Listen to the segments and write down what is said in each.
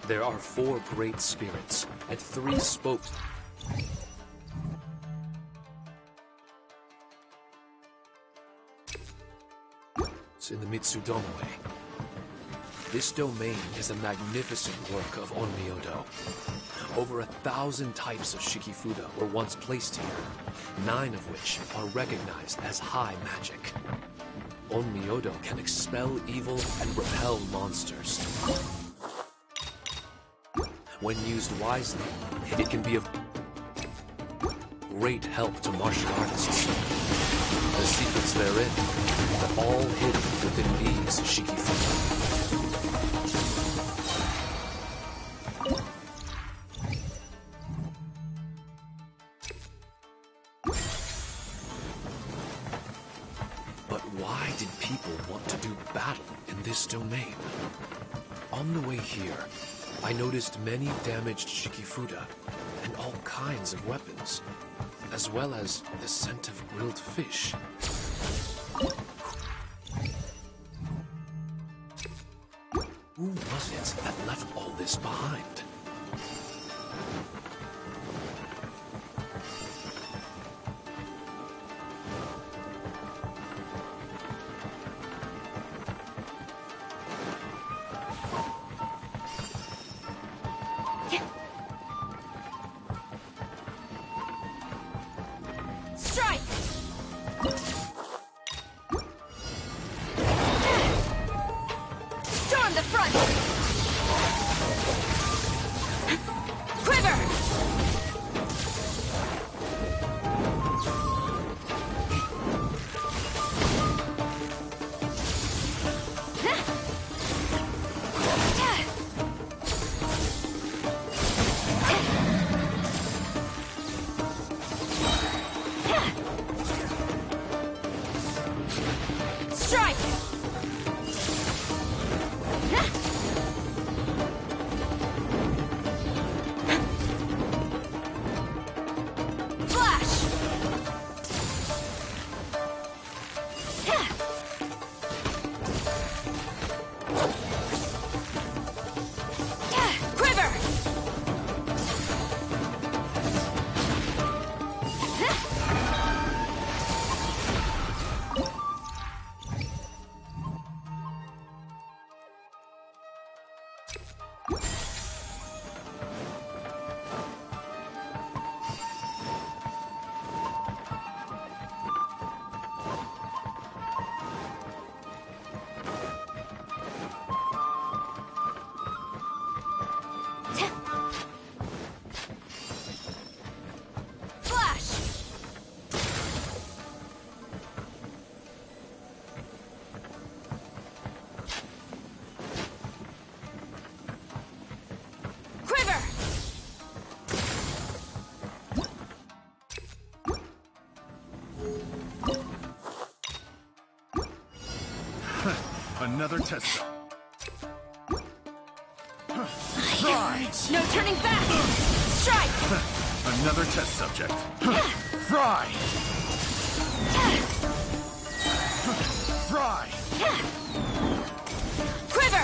There are 4 great spirits and 3 spokes. In the Mitsudome. This domain is a magnificent work of Onmyodo. Over 1,000 types of Shikifuda were once placed here, 9 of which are recognized as high magic. Onmyodo can expel evil and repel monsters. When used wisely, it can be of great help to martial artists. The secrets therein are all hidden within these Shikifuda. But why did people want to do battle in this domain? On the way here, I noticed many damaged Shikifuda and all kinds of weapons, as well as the scent of grilled fish. Who was it that left all this behind? Another test. No turning back! Strike! Another test subject. Fry! Fry! Quiver!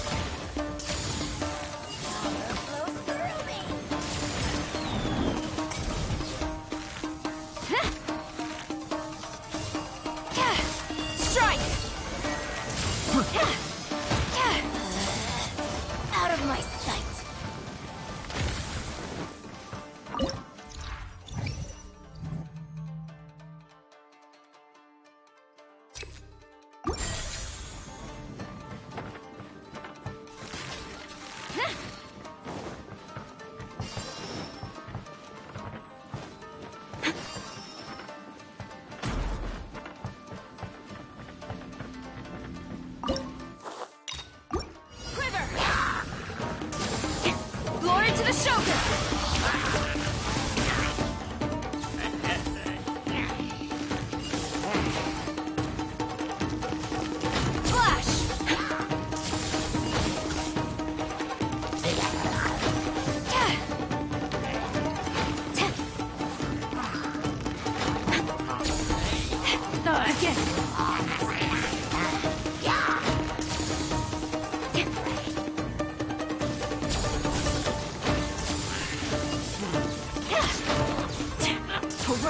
Strike! Out of my sight! Glory to the Shogun!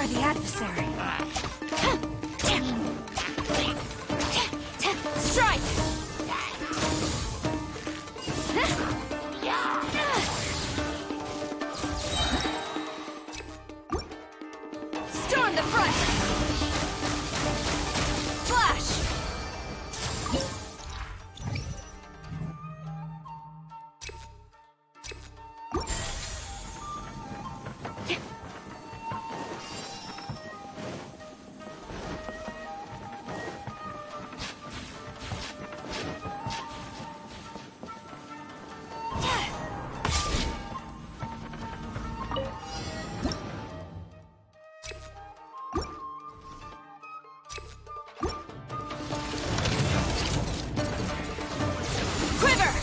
are the adversary. Strike! Storm the front! Flash! Quiver!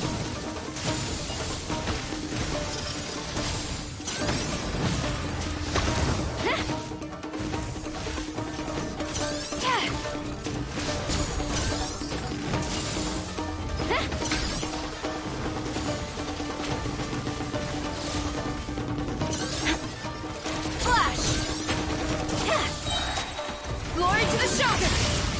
Flash! Glory to the Shogun!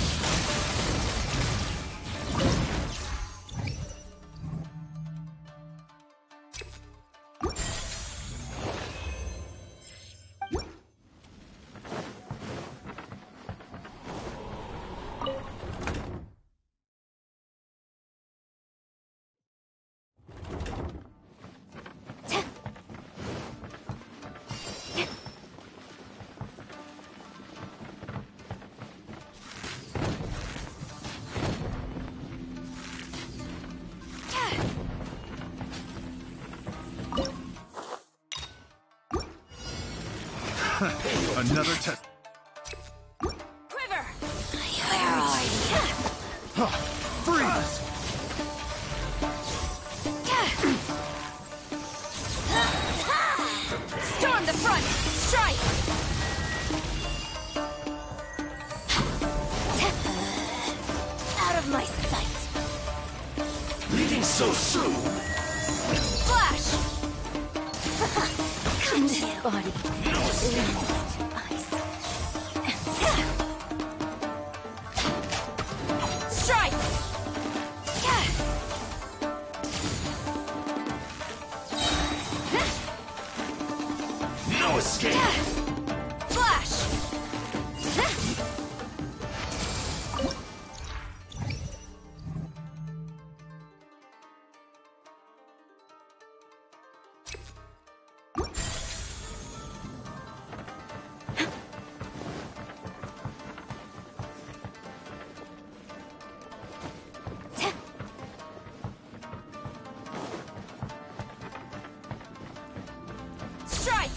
Another test. Quiver! Where are you? Freeze! Storm the front! Strike! Out of my sight! Leaving so soon! Flash! This body Strike! No escape! Flash! Strike!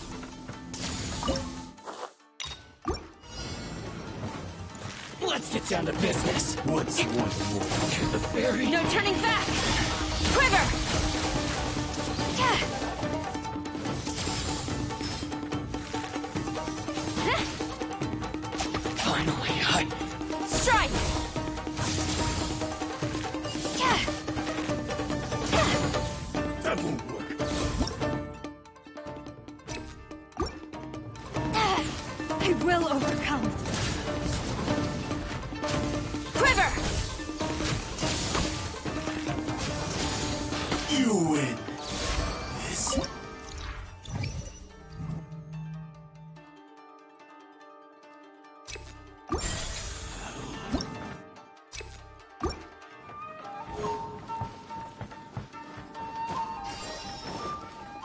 Let's get down to business. What's one more to the ferry? No turning back! Quiver! Finally, Strike! That won't work. I will overcome. Quiver! You win. This.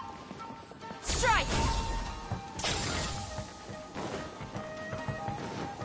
Strike!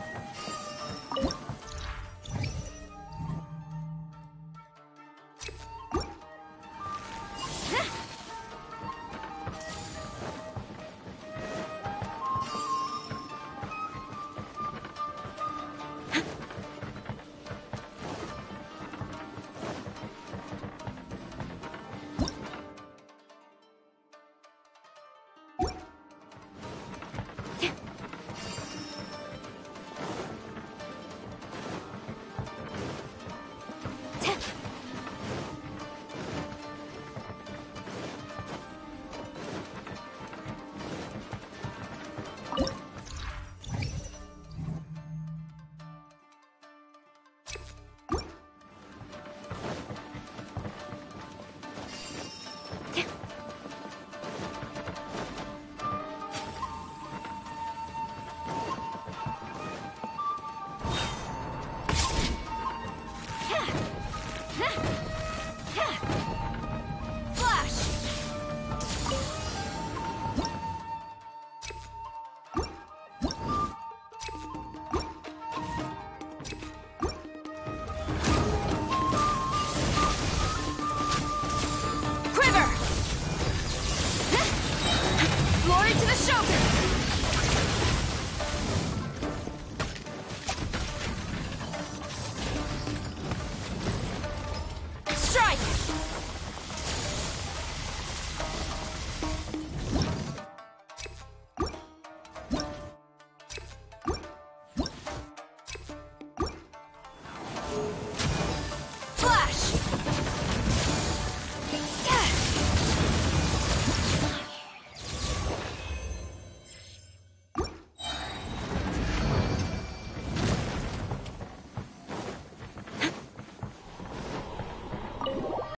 Shogun!